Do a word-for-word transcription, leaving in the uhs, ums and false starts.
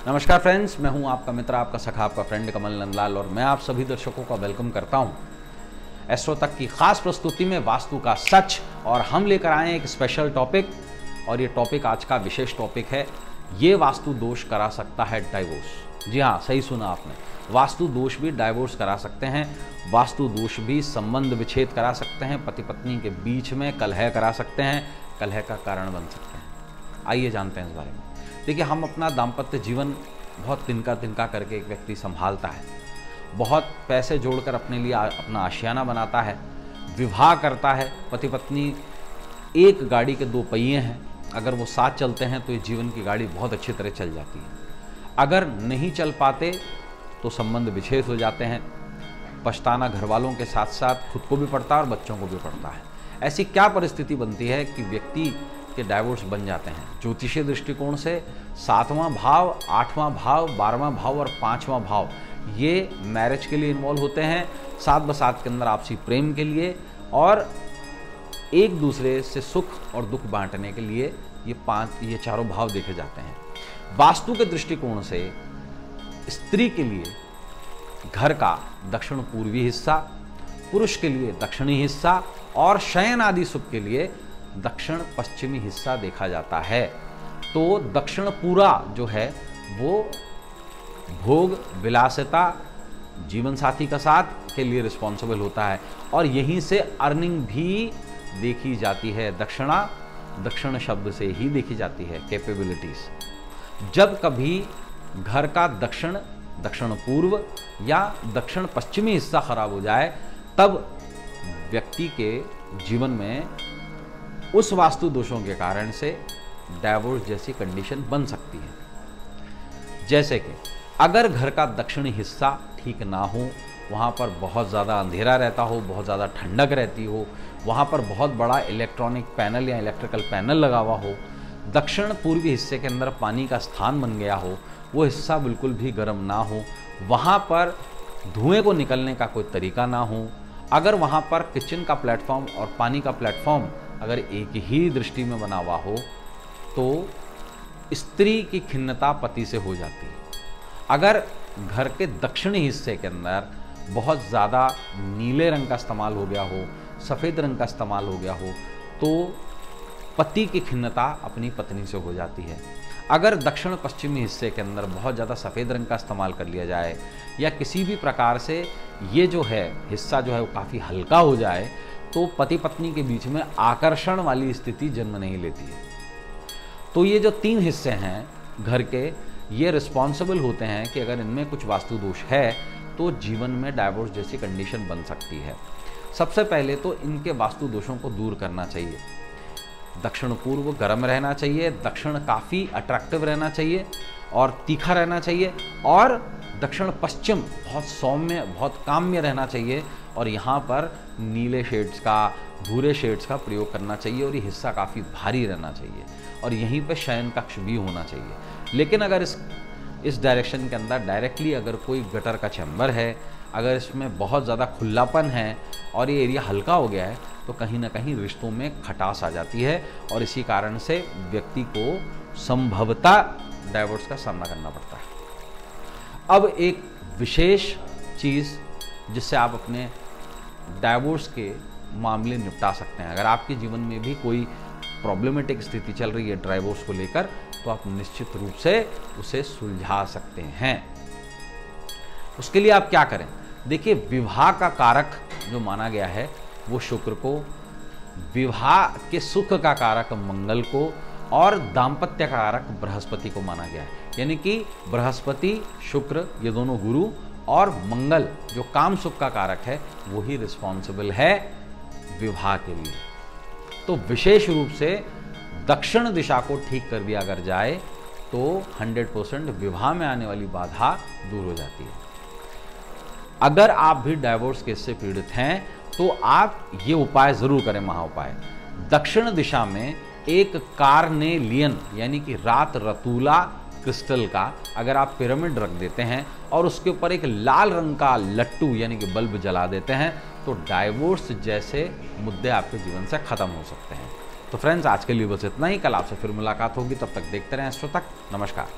नमस्कार फ्रेंड्स, मैं हूं आपका मित्र, आपका सखा, आपका फ्रेंड कमल नंदलाल और मैं आप सभी दर्शकों का वेलकम करता हूं एस्ट्रो तक की खास प्रस्तुति में वास्तु का सच। और हम लेकर आए एक स्पेशल टॉपिक और ये टॉपिक आज का विशेष टॉपिक है। ये वास्तु दोष करा सकता है डाइवोर्स। जी हाँ, सही सुना आपने, वास्तु दोष भी डाइवोर्स करा सकते हैं। वास्तु दोष भी संबंध विच्छेद करा सकते हैं, पति पत्नी के बीच में कलह करा सकते हैं, कलह का कारण बन सकते हैं। आइए जानते हैं इस बारे में। देखिए, हम अपना दाम्पत्य जीवन बहुत तिनका तिनका करके एक व्यक्ति संभालता है, बहुत पैसे जोड़कर अपने लिए अपना आशियाना बनाता है, विवाह करता है। पति पत्नी एक गाड़ी के दो पहिए हैं, अगर वो साथ चलते हैं तो ये जीवन की गाड़ी बहुत अच्छी तरह चल जाती है। अगर नहीं चल पाते तो संबंध विच्छेद हो जाते हैं। पछताना घर वालों के साथ साथ खुद को भी पड़ता है और बच्चों को भी पड़ता है। ऐसी क्या परिस्थिति बनती है कि व्यक्ति के डाइवोर्स बन जाते हैं? ज्योतिषीय दृष्टिकोण से सातवां भाव, आठवां भाव, बारहवां भाव और पांचवां भाव ये मैरिज के लिए इन्वॉल्व होते हैं, साथ बसात के अंदर आपसी प्रेम के लिए और एक दूसरे से सुख और दुख बांटने के लिए ये पांच ये चारों भाव देखे जाते हैं। वास्तु के दृष्टिकोण से स्त्री के लिए घर का दक्षिण पूर्वी हिस्सा, पुरुष के लिए दक्षिणी हिस्सा और शयन आदि सुख के लिए दक्षिण पश्चिमी हिस्सा देखा जाता है। तो दक्षिण पूरा जो है वो भोग विलासिता, जीवन साथी का साथ के लिए रिस्पॉन्सिबल होता है और यहीं से अर्निंग भी देखी जाती है। दक्षिणा दक्षिण शब्द से ही देखी जाती है, कैपेबिलिटीज। जब कभी घर का दक्षिण, दक्षिण पूर्व या दक्षिण पश्चिमी हिस्सा खराब हो जाए, तब व्यक्ति के जीवन में उस वास्तु दोषों के कारण से डाइवोर्स जैसी कंडीशन बन सकती है। जैसे कि अगर घर का दक्षिणी हिस्सा ठीक ना हो, वहाँ पर बहुत ज़्यादा अंधेरा रहता हो, बहुत ज़्यादा ठंडक रहती हो, वहाँ पर बहुत बड़ा इलेक्ट्रॉनिक पैनल या इलेक्ट्रिकल पैनल लगा हुआ हो, दक्षिण पूर्वी हिस्से के अंदर पानी का स्थान बन गया हो, वो हिस्सा बिल्कुल भी गर्म ना हो, वहाँ पर धुएं को निकलने का कोई तरीका ना हो, अगर वहाँ पर किचन का प्लेटफॉर्म और पानी का प्लेटफॉर्म अगर एक ही दृष्टि में बना हुआ हो, तो स्त्री की खिन्नता पति से हो जाती है। अगर घर के दक्षिणी हिस्से के अंदर बहुत ज़्यादा नीले रंग का इस्तेमाल हो गया हो, सफ़ेद रंग का इस्तेमाल हो गया हो, तो पति की खिन्नता अपनी पत्नी से हो जाती है। अगर दक्षिण पश्चिमी हिस्से के अंदर बहुत ज़्यादा सफ़ेद रंग का इस्तेमाल कर लिया जाए या किसी भी प्रकार से ये जो है हिस्सा जो है वो काफ़ी हल्का हो जाए, तो पति पत्नी के बीच में आकर्षण वाली स्थिति जन्म नहीं लेती है। तो ये जो तीन हिस्से हैं घर के, ये रिस्पॉन्सिबल होते हैं कि अगर इनमें कुछ वास्तु दोष है तो जीवन में डाइवोर्स जैसी कंडीशन बन सकती है। सबसे पहले तो इनके वास्तु दोषों को दूर करना चाहिए। दक्षिण पूर्व गर्म रहना चाहिए, दक्षिण काफ़ी अट्रैक्टिव रहना चाहिए और तीखा रहना चाहिए, और दक्षिण पश्चिम बहुत सौम्य, बहुत काम्य रहना चाहिए और यहाँ पर नीले शेड्स का, भूरे शेड्स का प्रयोग करना चाहिए और ये हिस्सा काफ़ी भारी रहना चाहिए और यहीं पे शयन कक्ष भी होना चाहिए। लेकिन अगर इस इस डायरेक्शन के अंदर डायरेक्टली अगर कोई गटर का चैम्बर है, अगर इसमें बहुत ज़्यादा खुलापन है और ये एरिया हल्का हो गया है, तो कहीं ना कहीं रिश्तों में खटास आ जाती है और इसी कारण से व्यक्ति को संभवतः डाइवोर्स का सामना करना पड़ता है। अब एक विशेष चीज़ जिससे आप अपने डाइवोर्स के मामले निपटा सकते हैं, अगर आपके जीवन में भी कोई प्रॉब्लमेटिक स्थिति चल रही है डाइवोर्स को लेकर, तो आप निश्चित रूप से उसे सुलझा सकते हैं। उसके लिए आप क्या करें? देखिए, विवाह का कारक जो माना गया है वो शुक्र को, विवाह के सुख का कारक मंगल को और दाम्पत्य का कारक बृहस्पति को माना गया है। यानी कि बृहस्पति, शुक्र, ये दोनों गुरु और मंगल जो काम सुख का कारक है, वही रिस्पॉन्सिबल है विवाह के लिए। तो विशेष रूप से दक्षिण दिशा को ठीक कर दिया अगर जाए तो सौ परसेंट विवाह में आने वाली बाधा दूर हो जाती है। अगर आप भी डाइवोर्स केस से पीड़ित हैं तो आप ये उपाय जरूर करें, महा उपाय। दक्षिण दिशा में एक कार्नेलियन यानी कि रात रतूला क्रिस्टल का अगर आप पिरामिड रख देते हैं और उसके ऊपर एक लाल रंग का लट्टू यानी कि बल्ब जला देते हैं, तो डाइवोर्स जैसे मुद्दे आपके जीवन से खत्म हो सकते हैं। तो फ्रेंड्स, आज के लिए बस इतना ही। कल आपसे फिर मुलाकात होगी, तब तक देखते रहें एस्ट्रो तक। नमस्कार।